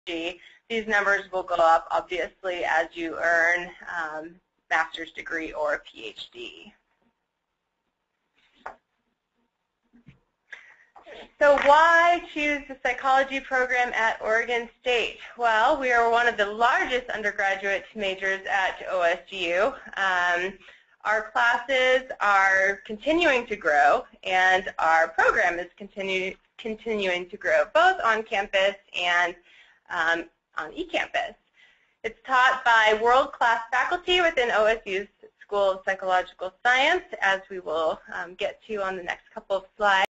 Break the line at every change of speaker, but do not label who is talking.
PhD. These numbers will go up, obviously, as you earn master's degree or a PhD. So why choose the psychology program at Oregon State? Well, we are one of the largest undergraduate majors at OSU. Our classes are continuing to grow, and our program is continuing to grow, both on campus and on eCampus. It's taught by world-class faculty within OSU's School of Psychological Science, as we will get to on the next couple of slides.